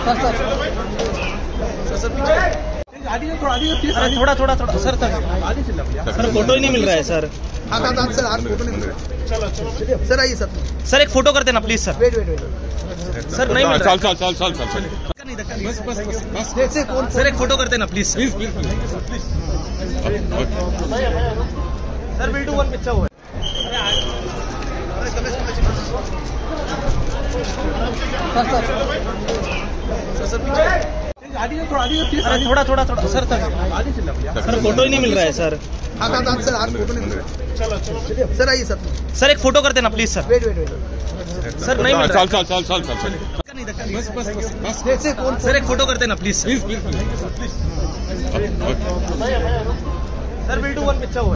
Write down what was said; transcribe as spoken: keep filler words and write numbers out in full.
थोड़ा थोड़ा थोड़ा सर सर सर फोटो ही नहीं मिल रहा है सर। हाँ हाँ हाँ सर, आज फोटो नहीं मिल रहा है। सर आइए सर। सर एक फोटो कर देना please sir. Wait wait wait sir नहीं मिल रहा है। चल चल चल चल चल बस बस बस बस जैसे कौन सर एक फोटो कर देना please please please sir will do one picture हुआ थोड़ा थोड़ा थोड़ा सर सर सर फोटो ही नहीं मिल रहा है सर। हाँ हाँ हाँ सर, आज फोटो नहीं मिल रहा है। सर आइए सर। सर एक फोटो कर देना please sir. Wait wait wait sir नहीं मिल रहा चल चल चल चल चल बस बस बस बस जैसे कौन सर एक फोटो कर देना please please sir will do one picture हुआ